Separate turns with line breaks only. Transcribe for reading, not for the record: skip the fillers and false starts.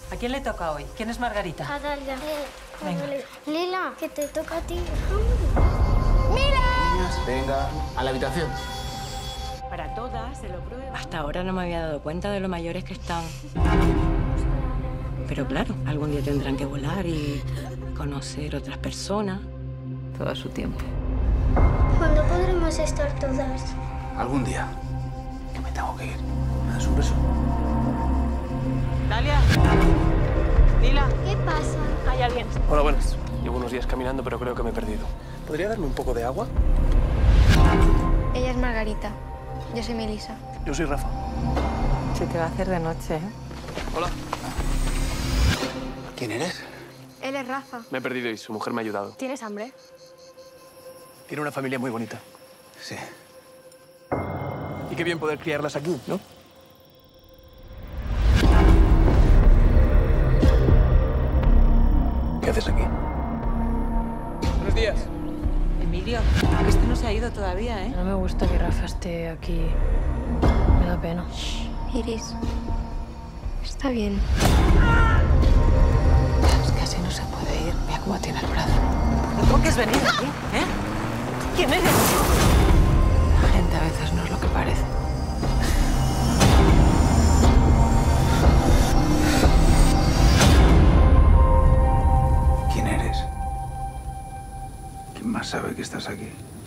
¿A quién le toca hoy? ¿Quién es Margarita?
A Dalia.
Venga.
Lila, que te toca a ti.
Niñas, venga, a la habitación.
Para todas, se lo prueba. Hasta ahora no me había dado cuenta de lo mayores que están. Pero claro, algún día tendrán que volar y conocer otras personas. Todo a su tiempo.
¿Cuándo podremos estar todas?
Algún día. Que me tengo que ir. ¿Me das un beso?
Dalia. Lila.
¿Qué pasa?
Hay alguien.
Hola, buenas. Llevo unos días caminando, pero creo que me he perdido. ¿Podría darme un poco de agua?
Ella es Margarita. Yo soy Melissa.
Yo soy Rafa.
Se te va a hacer de noche, ¿eh?
Hola.
¿Quién eres?
Él es Rafa.
Me he perdido y su mujer me ha ayudado.
¿Tienes hambre?
Tiene una familia muy bonita.
Sí.
Y qué bien poder criarlas aquí, ¿no? ¿Qué haces aquí? Buenos días.
Emilio, que este no se ha ido todavía, ¿eh?
No me gusta que Rafa esté aquí. Me da pena.
Iris. Está bien.
Es que así no se puede ir. Mira cómo tiene el brazo. ¿Por qué has venido aquí, eh? ¿Quién eres? La gente a veces no es lo que parece.
¿Quién eres? ¿Quién más sabe que estás aquí?